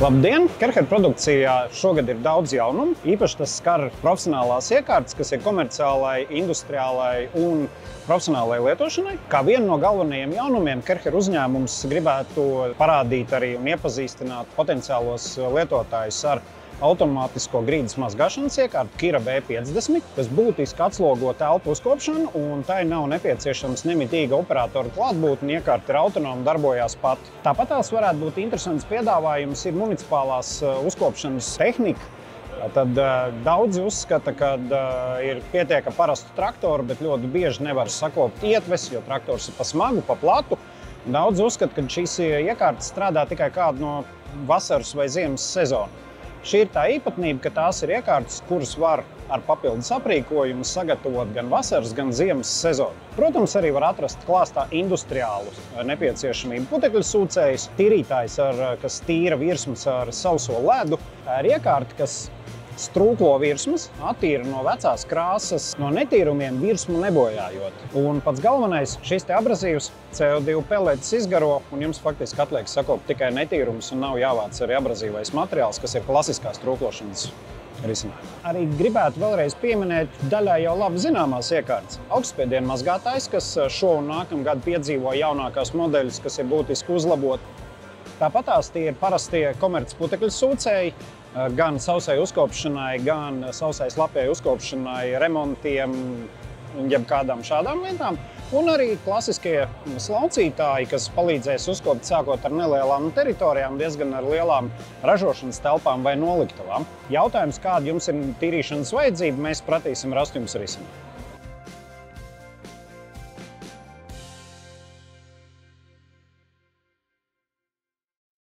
Labdien! Kerher produkcijā šogad ir daudz jaunumu. Īpaši tas skar profesionālās iekārtas, kas ir komerciālai, industriālai un profesionālai lietošanai. Kā vienu no galvenajiem jaunumiem Kerher uzņēmums gribētu parādīt arī un iepazīstināt potenciālos lietotājus ar automātisko grīdas mazgāšanas iekārtu Kira V50, kas būtiski atslogo telpu uzkopšanu, un tai nav nepieciešams nemitīga operatora klātbūtne, iekārta ir autonoma, darbojās pati. Tāpat tās varētu būt interesants piedāvājums ir municipālās uzkopšanas tehnika. Tad daudzi uzskata, ka ir pietiek ar parastu traktoru, bet ļoti bieži nevar sakopt ietves, jo traktors ir pa smagu, pa platu. Daudzi uzskata, ka šīs iekārtas strādā tikai kādu no vasaras vai ziemas sezonu. Šī ir tā īpatnība, ka tās ir iekārtas, kuras var ar papildus aprīkojumu sagatavot gan vasaras, gan ziemas sezonu. Protams, arī var atrast klāstā industriālu nepieciešamību. Putekļu sūcējs, tīrītājs, kas tīra virsmas ar sauso ledu. Tā ir iekārta, kas strūklo virsmas, attīra no vecās krāsas, no netīrumiem virsmu nebojājot. Un pats galvenais, šis te abrazīvs CO2 peletes izgaro, un jums faktiski atliek sakopt tikai netīrums un nav jāvāc arī abrazīvais materiāls, kas ir klasiskās trūklošanas risinājumi. Arī gribētu vēlreiz pieminēt daļai jau labi zināmās iekārtas. Augstspiediena mazgātājs, kas šo un nākamgad piedzīvo jaunākās modeļus, kas ir būtiski uzlabot. Tāpatās tie ir parastie komerces putekļu sūcēji, gan sausai uzkopšanai, gan sausai slapjai uzkopšanai, remontiem, jeb kādām šādām lietām. Un arī klasiskie slaucītāji, kas palīdzēs uzkopt sākot ar nelielām teritorijām, diezgan ar lielām ražošanas telpām vai noliktavām. Jautājums, kāda jums ir tīrīšanas vajadzība, mēs pratīsim rast jums risinājumu.